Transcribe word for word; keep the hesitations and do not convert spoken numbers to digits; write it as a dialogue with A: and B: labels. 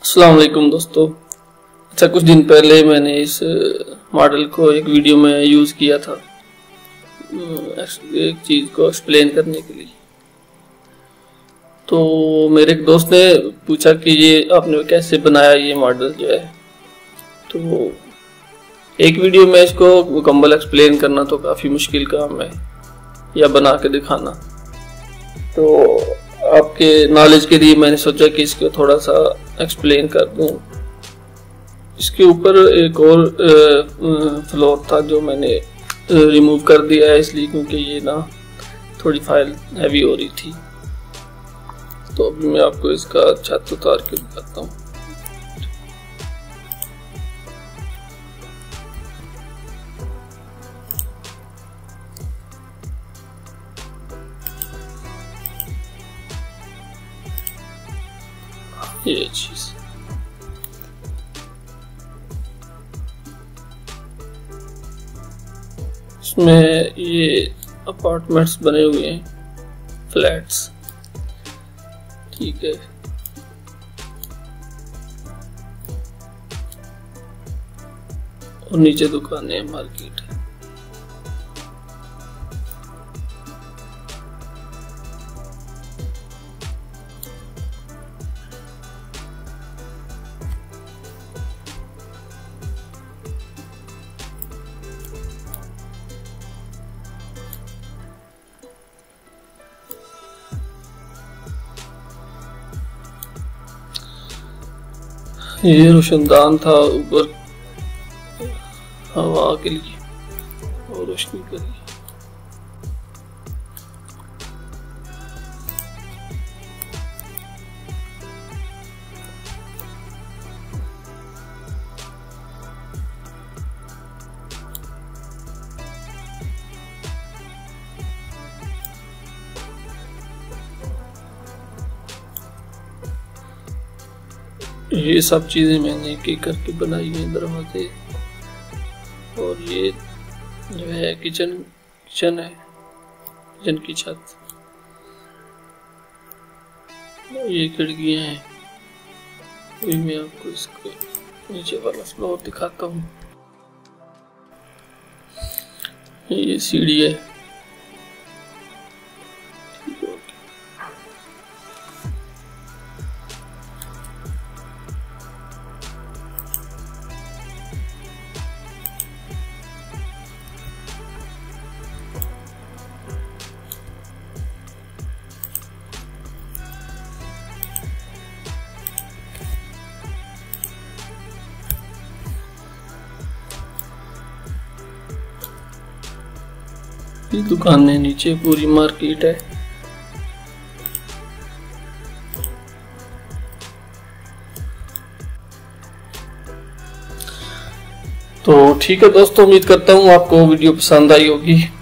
A: अस्सलाम वालेकुम दोस्तों। अच्छा, कुछ दिन पहले मैंने इस मॉडल को एक वीडियो में यूज़ किया था एक चीज़ को एक्सप्लेन करने के लिए। तो मेरे एक दोस्त ने पूछा कि ये आपने कैसे बनाया ये मॉडल जो है। तो एक वीडियो में इसको मुकम्मल एक्सप्लेन करना तो काफ़ी मुश्किल काम है, या बना के दिखाना। तो आपके नॉलेज के लिए मैंने सोचा कि इसको थोड़ा सा एक्सप्लेन कर दूं। इसके ऊपर एक और फ्लोर था जो मैंने रिमूव कर दिया है, इसलिए क्योंकि ये ना थोड़ी फाइल हैवी हो रही थी। तो अभी मैं आपको इसका छत उतार के दिखाता हूँ। ये चीज इसमें ये अपार्टमेंट्स बने हुए हैं, फ्लैट्स, ठीक है। और नीचे दुकानें हैं, मार्केट है। ये रोशनदान था ऊपर हवा के लिए और रोशनी के लिए। ये सब चीजें मैंने एक एक करके बनाई हैं, दरवाजे। और ये जो है किचन किचन है, किचन की छत। ये खिड़कियां हैं। अभी मैं आपको इसको नीचे वाला फ्लोर दिखाता हूँ। ये सीढ़ी है। ये दुकानें, नीचे पूरी मार्केट है। तो ठीक है दोस्तों, उम्मीद करता हूँ आपको वीडियो पसंद आई होगी।